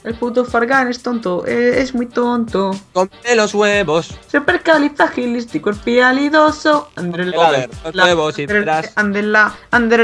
El puto Fargan es tonto, es muy tonto. Come los huevos. Supercalifragilístico, espialidoso. Come los huevos y verás. Andela.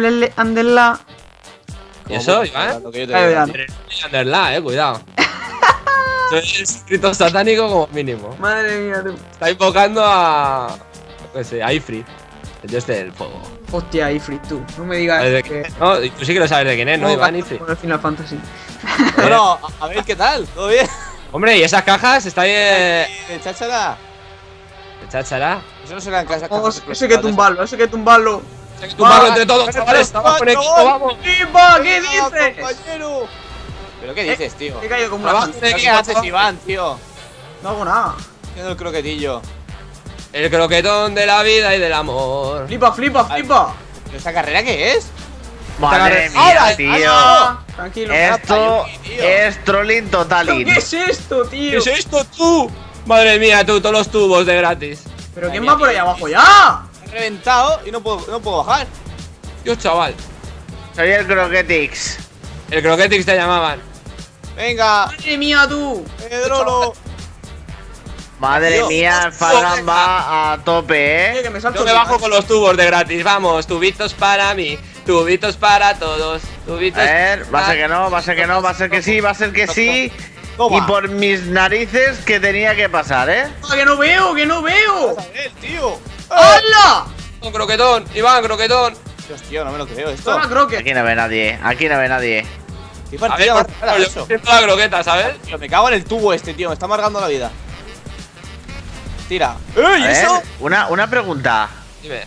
¿Y eso, Iván? Lo que yo te digo. Underla, cuidado. Soy escrito satánico como mínimo. Madre mía, tú. Está invocando a... no sé, a Ifrit, el dios del fuego. Hostia, Ifrit, tú. No me digas ¿Sabes de quién es? No, tú sí que lo sabes de quién es, ¿no, Iván? Ifrit. Por el Final Fantasy. Bueno, a ver qué tal, ¿todo bien? Hombre, ¿y esas cajas? Está bien... ¿De cháchara? ¿De cháchara? Eso no será en casa. Eso hay que tumbarlo, eso hay que tumbarlo. Hay que tumbarlo entre todos, chavales. Estamos con equipo, vamos. ¡Pipa! ¿Qué dices? Compañero. ¿Pero qué dices, tío? He caído como una Trabajo santa. de ¿Qué haces, Iván, tío? No hago nada. Haciendo el croquetillo. El croquetón de la vida y del amor. Flipa. ¿Pero esta carrera qué es? Madre ¡Ahora! mía, tío. Ah, tranquilo. Esto tío. es trolling ¿Qué totalin. es esto, ¿Qué tío? es esto, tú? Madre mía, tú, todos los tubos de gratis. ¿Pero quién va por ahí abajo ya? He reventado y no puedo bajar. Dios, chaval. Soy el Croquetix. El croquetix te llamaban. Venga, Madre mía, tú. Pedrolo. Madre Tío. mía, el Fargan va a tope, Que me salto Yo me bajo con los tubos de gratis, vamos. Tubitos para mí, tubitos para todos. Tubitos. A ver, va a ser que no, va a ser que no, va a ser que sí, va a ser que sí. Toma. Y por mis narices que tenía que pasar, Ah, que no veo, que no veo. Vamos a ver, tío. ¡Hala! Un croquetón, Iván, croquetón. Dios, tío, no me lo creo esto. Toma, croquet. Aquí no ve nadie, aquí no ve nadie. ¿Qué A ver, partida más por rara favor, eso? yo siento la croqueta, ¿sabes? Tío, me cago en el tubo este, tío. Me está amargando la vida. Tira. A ¿Y ver, eso? una pregunta. Dime.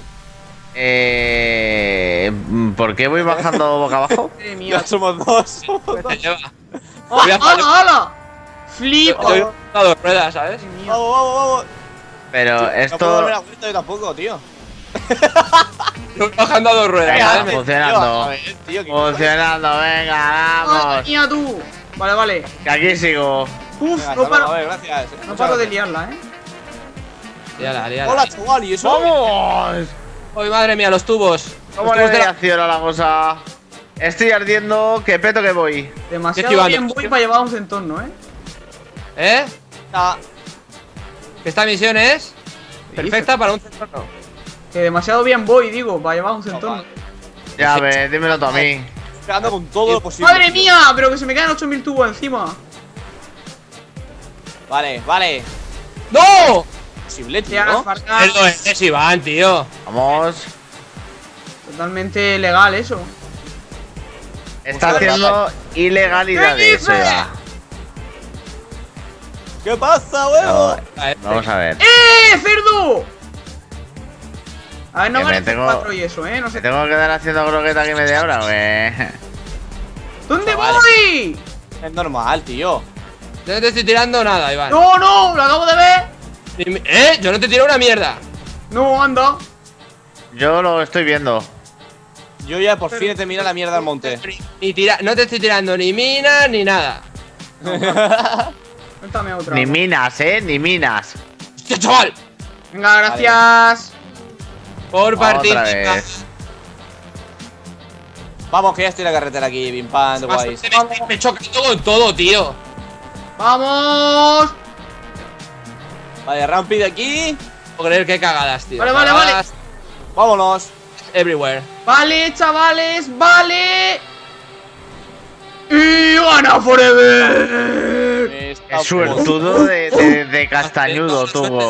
¿Por qué voy bajando boca abajo? Madre mía. Ya somos dos. Te lleva. Voy a ¡Hala, hala! ¡Flipa! Yo he a dos ruedas, ¿sabes? Vamos. Pero No puedo esto darme la vuelta yo tampoco, tío. Yo bajando a dos ruedas, Venga, ¿sabes? funcionando. A ver, tío, ¿qué Funcionando, venga, ¡Madre vamos. mía, tú! Vale. Que aquí sigo. Uf, Venga, no hasta luego, a paro, ver, gracias. no paro de liarla, Líala, líala. Hola, chaval, ¿y eso? ¡Vamos! ¡Ay, madre mía, los tubos! ¿Cómo Los le tubos de la- reacciona la cosa? Estoy ardiendo, que peto que voy. Demasiado esquivando. bien voy para llevar un centón, ¿no, ¿Eh? Ah, Que esta misión es perfecta para un centro. Que demasiado bien voy, digo, para llevar un centón. Ya ves, dímelo tú a mí. pegando con todo lo posible. ¡Madre tío. mía! Pero que se me caen 8000 tubos encima. Vale. ¡No! Posible, tío. Ya, Fargan. Esto es Iván, tío. Vamos. Totalmente legal eso. Está haciendo ilegalidades. ¿Qué dices? oiga. ¿Qué pasa, huevo? Vamos a ver. ¡Cerdo! A ver, no Que me vale tengo- 4 y eso, no ¿Me sé. tengo que quedar haciendo croqueta aquí media hora o qué? ¿Dónde Chavales. voy? Es normal, tío. Yo no te estoy tirando nada, Iván. No, lo acabo de ver. Yo no te tiro una mierda. No, anda. Yo lo estoy viendo. Yo ya por fin he terminado la mierda del monte. No te estoy tirando ni minas ni nada. Cuéntame otra. Ni minas, ni minas. ¡Hostia, chaval! Venga, gracias. Por Otra participar. vez. Vamos, que ya estoy en la carretera aquí, pim pam, de guays. Me chocando con todo, tío. ¡Vamos! Vale, Rampi de aquí. No puedo creer qué cagadas, tío. Vale. Cagadas Vámonos. Everywhere. Vale, chavales, vale. Y gana Forever. Está Es suertudo de castañudo tuvo.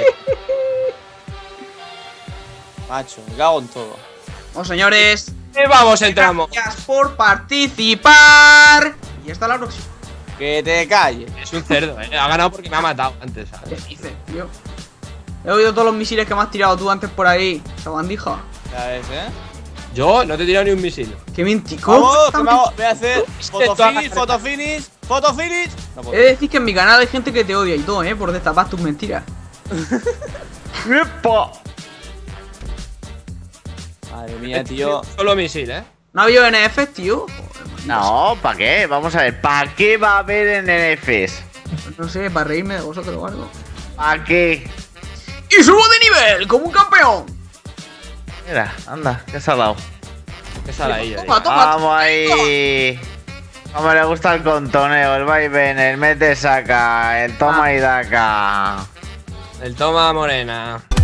Macho, me cago en todo. Bueno, señores, Y vamos, entramos. gracias por participar. Y hasta la próxima. Que te calles. Es un cerdo, Ha ganado porque me ha matado antes, ¿Qué ¿sabes? dices, tío? He oído todos los misiles que me has tirado tú antes por ahí, esa bandija. Ya ves, Yo no te he tirado ni un misil. ¡Qué mentico! Vamos, que voy a hacer foto finish. No puedo. He de decir que en mi canal hay gente que te odia y todo, por destapar tus mentiras. ¡Epa! Madre mía, tío. Solo misil, ¿No ha habido NFs, tío? No, ¿para qué? Vamos a ver, ¿para qué va a haber NFs? Pues no sé, para reírme de vosotros o algo. ¿Para qué? ¡Y subo de nivel como un campeón! Mira, anda, ¿qué se ha dado? Qué saladilla, Toma, tío. toma. Vamos ahí. Como le gusta el contoneo, el vaivén, el mete saca, el toma y daca. El toma morena.